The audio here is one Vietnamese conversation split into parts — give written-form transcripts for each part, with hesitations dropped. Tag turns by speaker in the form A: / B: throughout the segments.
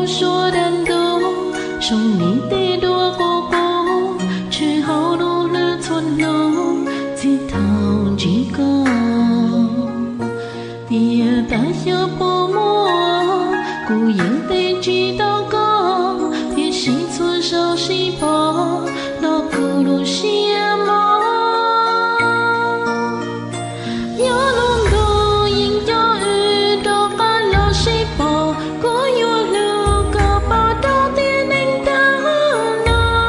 A: xua đàn đô trong ní tê đua cô chứ hậu đô lư thuần nô chỉ thao chỉ có tia ta chưa bố mua cô yên tê chỉ tao có tia sĩ xuân sâu sĩ bỏ nó cô đồ xia mò nhớ luôn đồ yên cho ư đồ ba lo sĩ bỏ cô yêu lưu có bao đầu tiên anh ta nó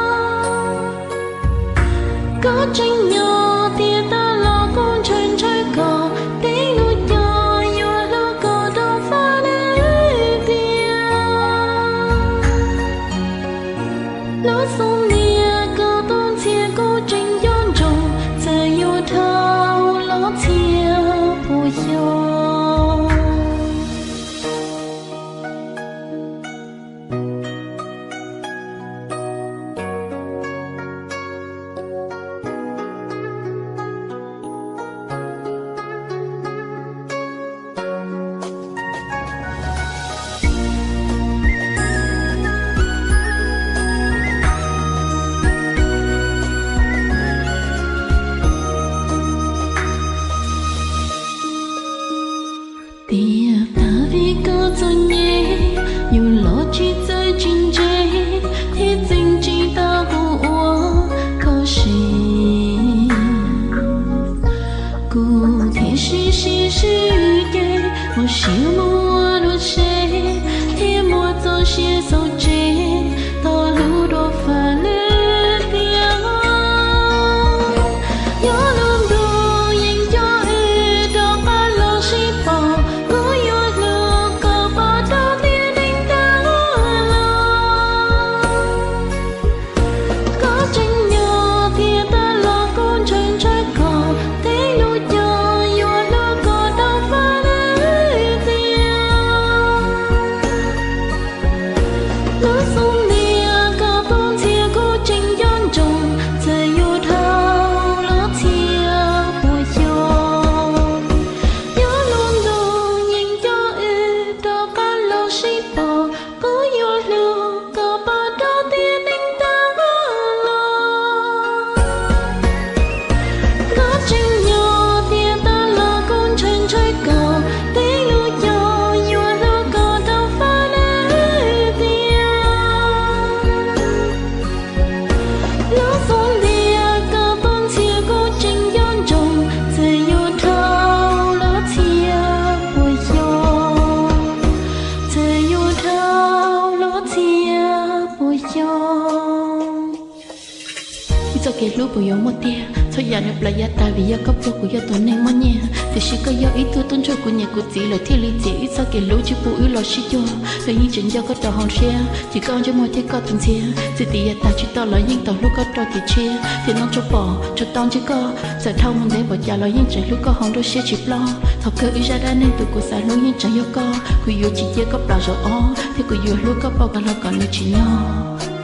A: có tranh nhỏ tia ta lo con chân chơi cò tiếng nuôi cho yêu lưu có đâu phá nơi tia lối sông nia có tôn chia cô tranh yon trồng giờ yêu thao lối chia bùi yo tia ta vì có cho nhé dù lo chỉ chơi chính chế thì tình chỉ ta của có gì cô thì xí chế một xíu mua đồ chế thì mua cho xí sâu chế ta lưu đồ phá lê tiếng nhớ luôn đồ dành cho ư đó ba lo xí bỏ cô yêu lưu có bao đầu tiên anh ta có tranh nhỏ thì ta lo con chân chơi cò tiếng nuôi cho yêu lưu có đâu phá nơi tia lối sông nia có tôn chia cô tranh yon trồng giờ yêu thao lối chia bùi yo nhớ luôn đồ nhìn cho ư đó ba lo sĩ bỏ cô yêu lưu có bao đầu tiên anh ta có tranh nhỏ thì ta lo con chân chơi cò tiếng nuôi cho yêu lưu có đâu phá nơi tia lối sông nia có tôn chia cô tranh yon trồng giờ yêu thao lối chia bùi yo giờ yêu thao lối chia bùi yo cho kể lúc bùi yo một tia thôi giờ này playa ta vì giờ có bố của giờ tuần này mà nhẹ thì chỉ có giờ ít tu tuân cho của nhà của chị lời thiên lý chị ít cho kể lúc chỉ bùi lo xí cho rồi những chuyện giờ có tàu hòn xe chỉ còn cho mọi thứ có từng xe chỉ thì giờ ta chỉ tao lời những tàu lúc có tàu thì chia thì nó cho bỏ cho tao chỉ có giờ thâu mình để bỏ trả lời những chuyện lúc có hòn đôi xe chỉ lo thọc cơ ý ra đã nên tụi của xài lối những chuyện yêu có của yêu chỉ chia có bao giờ ó thì của yêu lúc có bao cả lo còn như chỉ nhau